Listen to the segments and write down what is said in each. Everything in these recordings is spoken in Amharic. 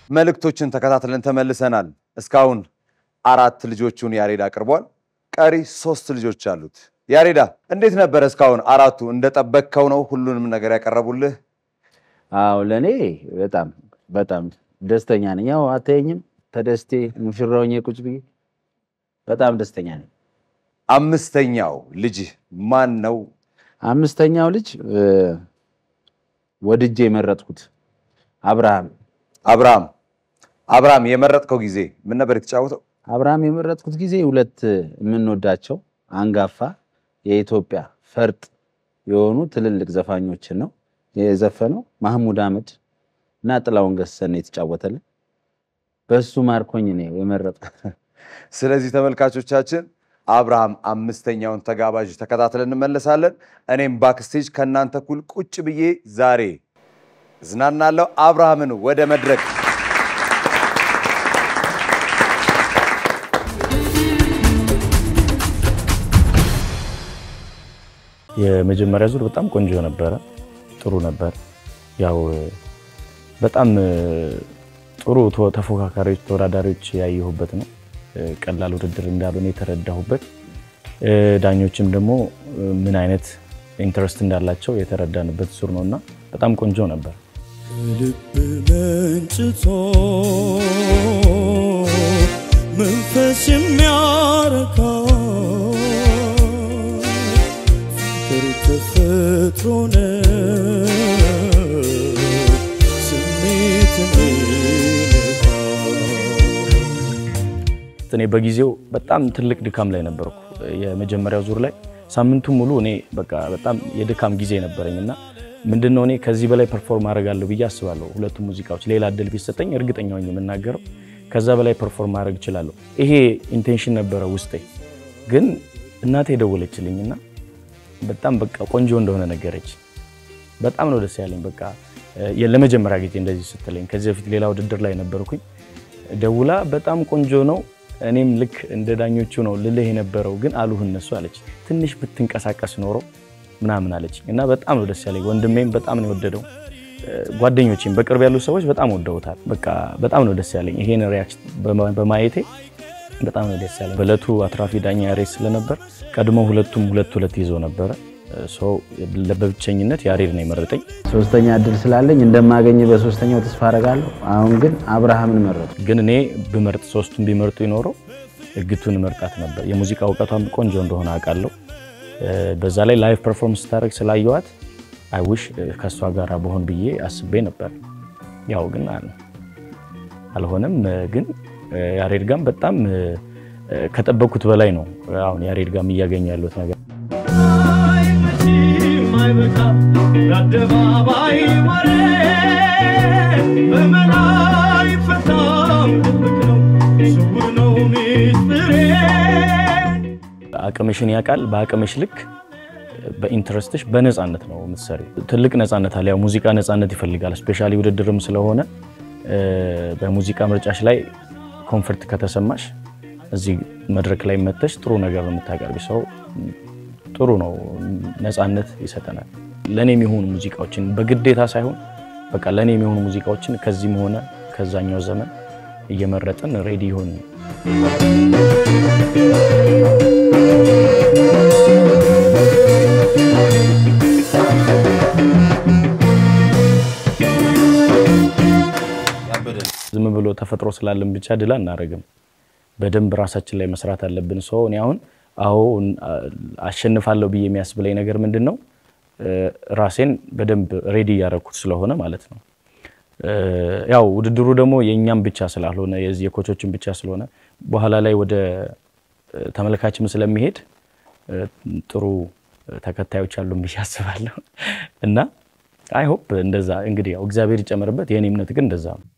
መልእክቶችን ተከታትለን ተመልሰናል እስካሁን 4 ልጆቹን ያሬድ አቅርቧል ቀሪ 3 ልጆች አሉት ያሬዳ እንዴት ነበር እስካሁን አራቱ እንደጠበቅከው ነው ሁሉንም ነገር ያቀርቡልህ አው ለኔ በጣም ደስተኛ ነኝ ያው አተኝም ተደስቴ ሙሽራውኝ ቁጭ ብዬ በጣም ደስተኛ ነኝ አምስተኛው ልጅ ማን ነው አምስተኛው ልጅ ወድጄ የመረጥኩት አብርሃም የመረጥከው ጊዜ ምን ነበር የተጫወተው አብርሃም የመረጥኩት ጊዜ ሁለት ምንወዳቸው አንጋፋ የኢትዮጵያ ፈርጥ የሆኑ ትልልቅ ዘፋኞችን ነው የዘፈነው ማህሙድ አህመድ እና ጥላውን ገሰሰን የተጫወተልን በሱ ማርኮኝ ነው የመረጥኩት ስለዚህ ተመልካቾቻችን አብርሃም አምስተኛውን ተጋባዥ ተከታትለን እንመለሳለን እኔም ባክስቴጅ ከናንተ ኩል ቁጭ ብዬ ዛሬ ዝናናለው አብርሃምን ወደ መድረክ የመጀመሪያ ዙር በጣም ቆንጆ ነበር ጥሩ ነበር ያው በጣም ጥሩ ተፎካካሪዎች ተወዳዳሪዎች ያየሁበት ነው ቀላል ውድድር እንዳልሆነ የተረዳሁበት ዳኞችም ደግሞ ምን አይነት ኢንተረስት እንዳላቸው የተረዳንበት ዙር ነውና በጣም ቆንጆ ነበር ልብ መንጭቶ መንፈስ የሚያረካ ፍቅር ተፈጥሮ ነው ስሜት እኔ በጊዜው በጣም ትልቅ ድካም ላይ ነበርኩ የመጀመሪያው ዙር ላይ ሳምንቱ ሙሉ እኔ በቃ በጣም የድካም ጊዜ ነበርኝና ምንድነው እኔ ከዚህ በላይ ፐርፎርም አደርጋለሁ ብዬ አስባለሁ ሁለቱ ሙዚቃዎች ሌላ እድል ቢሰጠኝ እርግጠኛ ነኝ የምናገረው ከዛ በላይ ፐርፎርም ማድረግ ይችላል ይሄ ኢንቴንሽን ነበር ውስጤ ግን እናቴ ደወለችልኝና በጣም በቃ ቆንጆ እንደሆነ ነገረች በጣም ነው ደስ ያለኝ በቃ ለመጀመሪያ ጊዜ እንደዚህ ስትለኝ ከዚህ በፊት ሌላ ውድድር ላይ ነበርኩኝ ደውላ በጣም ቆንጆ ነው እኔም ልክ እንደ ዳኞቹ ነው ልልህ የነበረው ግን አሉህ እነሱ አለች ትንሽ ብትንቀሳቀስ ኖሮ ምናምን አለች እና በጣም ነው ደስ ያለኝ ወንድሜም በጣም ነው ወደደው ጓደኞቼም በቅርብ ያሉ ሰዎች በጣም ወደውታል በቃ በጣም ነው ደስ ያለኝ ይሄን ሪአክሽን በማየቴ በጣም ነው ደስ ያለኝ በለቱ አትራፊ ዳኛ ያሬድ ስለነበር ቀድሞ ሁለቱም ሁለት ይዞ ነበር ሶ ለበብቸኝነት ያሬድ ነው የመረጠኝ ሶስተኛ እድል ስላለኝ እንደማገኝ በሶስተኛው ተስፋ አደርጋለሁ አሁን ግን አብርሃምን መረጥኩ ግን እኔ በመርጥ ሶስቱን ቢመርጡ ይኖረው እግቱን መርጣት ነበር የሙዚቃ ዕውቀቷም ቆንጆ እንደሆነ አውቃለሁ በዛ ላይ ላይቭ ፐርፎርማንስ ታረክ ስላየዋት አይ ዊሽ ከሷ ጋር በሆን ብዬ አስቤ ነበር ያው ግን አልሆነም ግን ያሬድ ጋም በጣም ከጠበቁት በላይ ነው አሁን ያሬድ ጋም ያገኛል ያለው ነገር ማይበቃ ለአደባባይ ወሬ በመላይ ፈታም ነው ስውር ነው ሚስጥሬ አቅምሽን ያቃል በአቅምሽ ልክ በኢንተረስትሽ በነፃነት ነው የምትሰሪው ትልቅ ነፃነት አለ ያው ሙዚቃ ነፃነት ይፈልጋል ስፔሻሊ ውድድርም ስለሆነ በሙዚቃ ምርጫሽ ላይ ኮምፎርት ከተሰማሽ እዚህ መድረክ ላይ መተሽ ጥሩ ነገር የምታቀርቢ ሰው ጥሩ ነው ነፃነት ይሰጠናል ለኔ የሚሆኑ ሙዚቃዎችን በግዴታ ሳይሆን በቃ ለኔ የሚሆኑ ሙዚቃዎችን ከዚህም ሆነ ከዛኛው ዘመን እየመረጥን ሬዲ ሆን ዝም ብሎ ተፈጥሮ ስላለን ብቻ ድል አናረግም በደንብ ራሳችን ላይ መስራት አለብን ሰው እኔ አሁን አሸንፋለሁ ብዬ የሚያስብለኝ ነገር ምንድነው ራሴን በደንብ ሬዲ ያረኩት ስለሆነ ማለት ነው ያው ውድድሩ ደግሞ የኛም ብቻ ስላልሆነ የዚህ የኮቾችን ብቻ ስለሆነ በኋላ ላይ ወደ ተመልካችም ስለሚሄድ ጥሩ ተከታዮች አሉን ብዬ አስባለሁ እና አይ ሆፕ እንደዛ እንግዲህ ያው እግዚአብሔር ይጨመርበት የኔ እምነት ግን እንደዛ ነው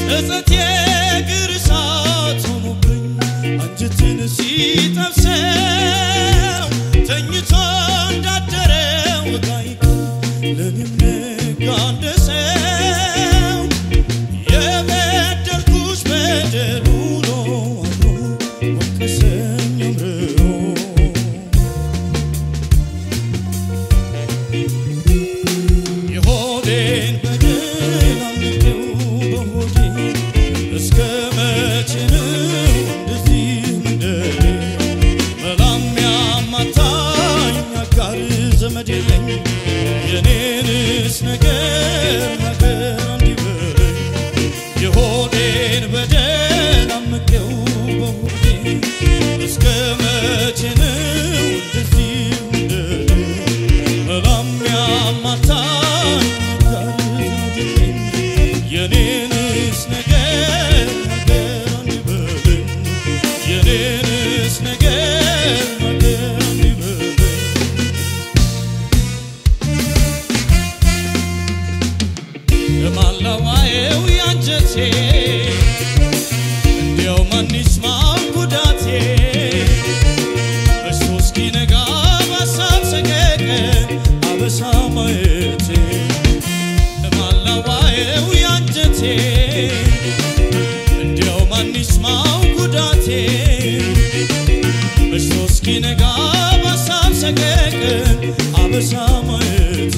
ጸጸቴ ግርሳት ሆኖብኝ አንጀቴን ሲጠብሰው ተኝቶ እንዳደረ ወጋይ ለኔም ነጋ እንደ ሰው የበደልኩሽ በደል ውሎ አድሮ ወቀሰኝ አምርሮ የሆዴን በደል አምቄው በሆዴ እስከ መቼ ነው እንደዚህ መንደዴ መላም ያማታኝ አጋር ዘመድ የለኝ የኔንስ ነገር እንዲበለኝ የሆዴን በደል አምቄው በሆዴ እስከ መቼ ነው እንደዚህ መንደዴ መላም ያማታኝ አጋር ዘመድ የለኝ የኔንስ ነገር እንዲበለኝ የኔንስ ነገር እንዲበለኝ ለማላዋየው ያንጀቴ እንዲያው ማን ይስማው ጉዳቴ በስቶ እስኪነጋ በሀሳብ ሰቀቀን አበሳ ማየቴ ለማላዋየው ያንጀቴ እንዲያው ማን ይስማው ጉዳቴ በስቶ እስኪነጋ በሀሳብ ሰቀቀን አበሳ ማየቴ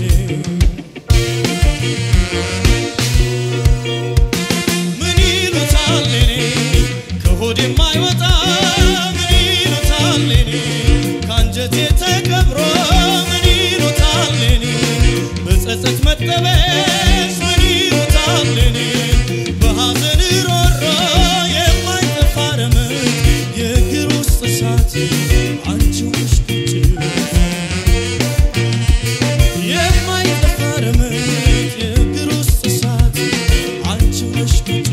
ምን ይሉታል እኔ ከሆዴ የማይወጣ ምን ይሉታል እኔ ከአንጀቴ ተቀብሮ ምን ይሉታል እኔ በጸጸት መጠበስ ምን ይሉታል እኔ በሐዘን ሮሮ የማይጠፋ ረመጥ የእግር ውስጥ እሳት አንቺው ነሽ ቁጭ የማይጠፋ ረመጥ የእግር ውስጥ እሳት አንቺው ነሽ ቁጭ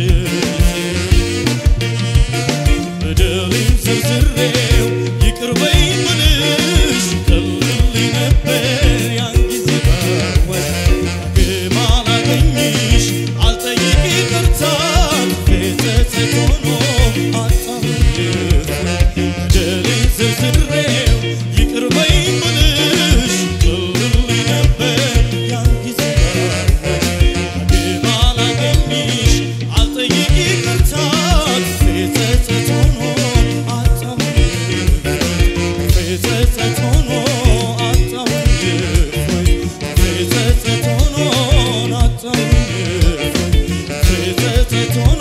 በደሌን ዘርዝሬው ይቅር በይኝ ብልሽ ቀልልኝ ነበር ያን ጊዜ ባወቅ ዳግም አላገኝሽ አልጠይቅ ይቅርታ ጸጸት ሆኖ አጣሁኝ በደሌን ዘርዝሬው ይቅር በይኝ ብልሽ ቀልልኝ ነበር ያን ጊዜ ባወቅ ዳግም አላገኝሽ አልጠይቅ ይቅርታ ጸጸት ሆኖ አጣሁኝ ጸጸት ሆኖ አጣሁኝ ጸጸት ሆኖ አጣሁኝ ጸጸት ሆኖ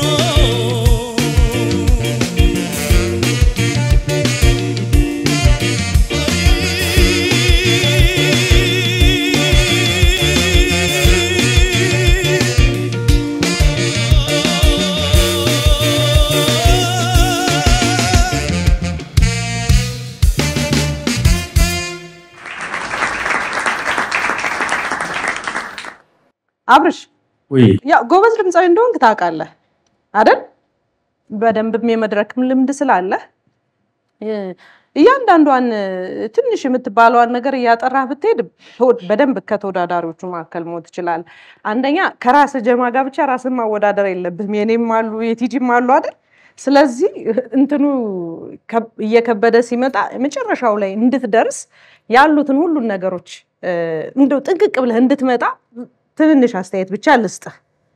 አብርሽ ወይ ያው ጎበዝ ድምጻዊ እንደሆንክ ታውቃለህ አይደል? በደንብም የመድረክም ልምድ ስላለ እያንዳንዷን ትንሽ የምትባለዋን ነገር እያጠራህ ብትሄድ በደንብ ከተወዳዳሪዎቹ መካከል ሞት ይችላል። አንደኛ ከራስ ጀማ ጋር ብቻ ራስን ማወዳደር የለብህም። የኔም አሉ የቲጂም አሉ አይደል? ስለዚህ እንትኑ እየከበደ ሲመጣ መጨረሻው ላይ እንድትደርስ ያሉትን ሁሉ ነገሮች እንደው ጥንቅቅ ብለህ እንድትመጣ ትንሽ አስተያየት ብቻ ልስጥህ።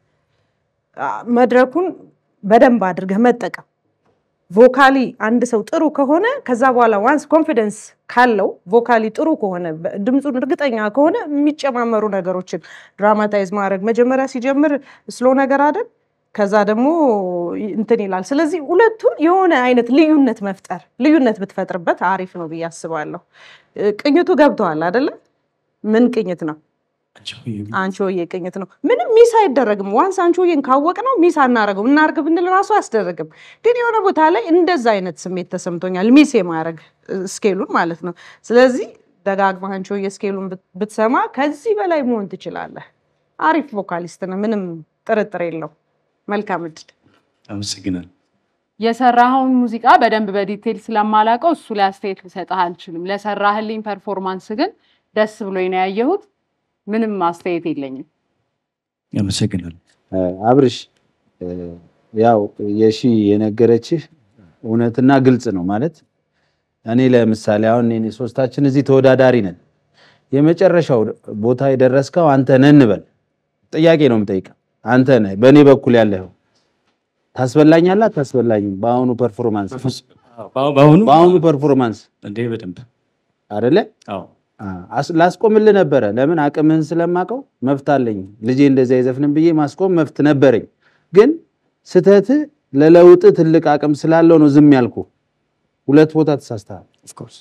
መድረኩን በደንብ አድርገህ መጠቀም ቮካሊ አንድ ሰው ጥሩ ከሆነ ከዛ በኋላ ዋንስ ኮንፊደንስ ካለው ቮካሊ ጥሩ ከሆነ ድምጹን እርግጠኛ ከሆነ የሚጨማመሩ ነገሮችን ድራማታይዝ ማድረግ መጀመሪያ ሲጀምር ስሎ ነገር አይደል ከዛ ደግሞ እንትን ይላል ስለዚህ ሁለቱን የሆነ አይነት ልዩነት ብትፈጥርበት አሪፍ ነው ብዬ አስባለሁ ቅኝቱ ገብቷል አይደል ምን ቅኝት ነው አንቺሆዬ ቅኝት ነው ምንም ሚስ አይደረግም ዋንስ አንቺሆዬን ካወቅነው ሚስ አናረገው እናርግ ብንል ራሱ አያስደረግም ግን የሆነ ቦታ ላይ እንደዛ አይነት ስሜት ተሰምቶኛል ሚስ የማረግ ስኬሉን ማለት ነው ስለዚህ ደጋግማ አንቺሆዬ ስኬሉን ብትሰማ ከዚህ በላይ መሆን ትችላለህ አሪፍ ቮካሊስት ነው ምንም ጥርጥር የለው መልካም እድል አመሰግናለሁ የሰራኸውን ሙዚቃ በደንብ በዲቴል ስለማላቀው እሱ ላይ አስተያየት ልሰጥህ አልችልም ለሰራህልኝ ፐርፎርማንስ ግን ደስ ብሎኝ ነው ያየሁት ምንም አስተያየት የለኝም አመሰግናለሁ አብርሽ ያው የሺ የነገረችህ እውነትና ግልጽ ነው ማለት እኔ ለምሳሌ አሁን እኔ ሶስታችን እዚህ ተወዳዳሪ ነን የመጨረሻው ቦታ የደረስከው አንተ ነህ እንበል ጥያቄ ነው የምጠይቀው አንተ ነህ በእኔ በኩል ያለው ታስበላኛለህ አታስበላኝም በአሁኑ ፐርፎርማንስ በአሁኑ ፐርፎርማንስ እንዴ በደንብ አይደለ አዎ ላስቆምልህ ነበረ ለምን አቅምህን ስለማቀው መፍታለኝ ልጄ እንደዛ ይዘፍንም ብዬ ማስቆም መፍት ነበረኝ ግን ስተት ለለውጥ ትልቅ አቅም ስላለው ነው ዝም ያልኩ ሁለት ቦታ ተሳስተሃል ኦፍ ኮርስ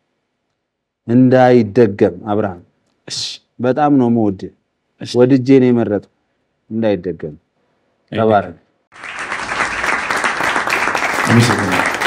እንዳይደገም አብርሃም እሺ በጣም ነው የምወድ ወድጄ ነው የመረጥኩ እንዳይደገም ተባረክ